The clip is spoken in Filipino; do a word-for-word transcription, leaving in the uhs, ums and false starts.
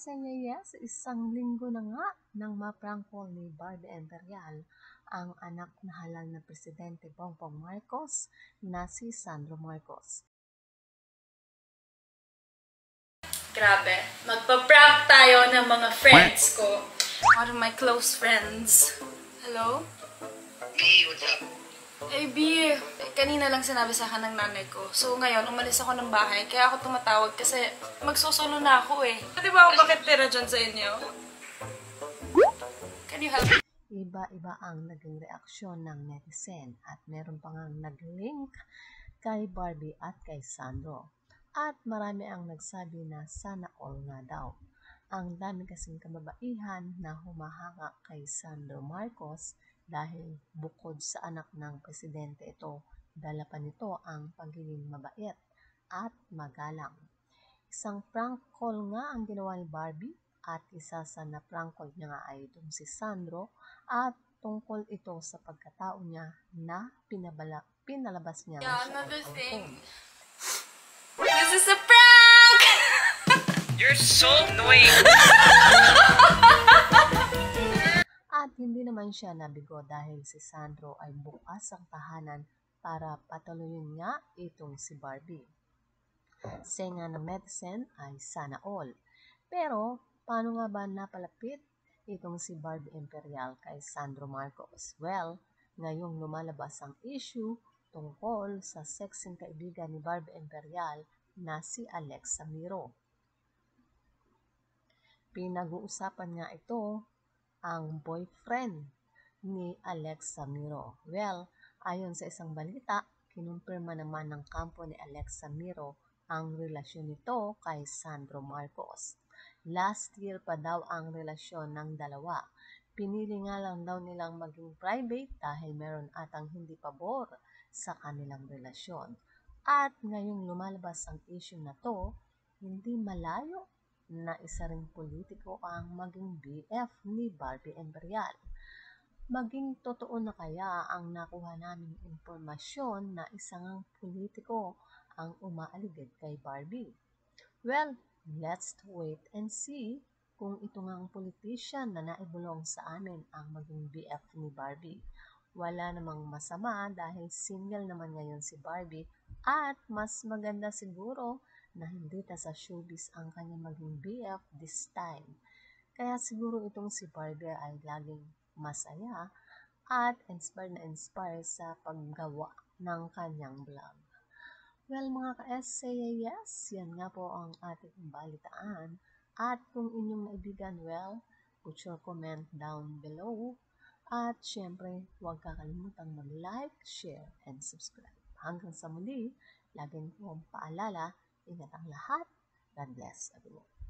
ka-S N A S, isang linggo na nga nang ma-prankol ni Barbie Imperial ang anak na halal na Presidente Bongbong Marcos na si Sandro Marcos. Grabe, magpa-prank tayo ng mga friends ko. One of my close friends. Hello? Hey, what's up? Hey, B. Eh, kanina lang sinabi sa akin ng nanay ko. So, ngayon, umalis ako ng bahay. Kaya ako tumatawag kasi magsusulo na ako eh. Di ba ako bakit tira dyan sa inyo? Can you help? Iba-iba ang naging reaksyon ng netizen at meron pa ngang nag-link kay Barbie at kay Sandro. At marami ang nagsabi na sana all nga daw. Ang dami kasing kababaihan na humahanga kay Sandro Marcos dahil bukod sa anak ng presidente ito, dala pa nito ang pagiging mabait at magalang. Isang prank call nga ang ginawa ni Barbie at isa sa na-prank call niya nga ay itong si Sandro at tungkol ito sa pagkatao niya na pinabala, pinalabas niya Yeah, siya another ay thing. angkong. This is a prank! You're so annoying! At hindi naman siya nabigo dahil si Sandro ay bukas ang tahanan para patuloyin nga itong si Barbie. Senga ng medicine ay sana all. Pero paano nga ba napalapit itong si Barbie Imperial kay Sandro Marcos? Well, ngayong lumalabas ang issue tungkol sa sexing kaibigan ni Barbie Imperial na si Alexa Miro. Pinag-uusapan nga ito ang boyfriend ni Alexa Miro. Well, ayon sa isang balita, kinumpirma naman ng kampo ni Alexa Miro ang relasyon nito kay Sandro Marcos. Last year pa daw ang relasyon ng dalawa. Pinili nga lang daw nilang maging private dahil meron atang hindi pabor sa kanilang relasyon. At ngayong lumalabas ang issue na to, hindi malayo na isa ring politiko ang maging B F ni Barbie Imperial. Maging totoo na kaya ang nakuha naming impormasyon na isang politiko ang umaaligid kay Barbie? Well, let's wait and see kung ito nga ang politician na naibulong sa amin ang maging B F ni Barbie. Wala namang masama dahil single naman ngayon si Barbie at mas maganda siguro na hindi ta sa showbiz ang kanyang maging B F this time. Kaya siguro itong si Barbie ay laging masaya at inspired na inspired sa paggawa ng kanyang vlog. Well mga ka-S A S, yan nga po ang ating balitaan. At kung inyong naibigan, well, put your comment down below. At syempre, huwag kakalimutang mag-like, share, and subscribe. Hanggang sa muli, laging kong paalala, ingat ang lahat. God bless everyone.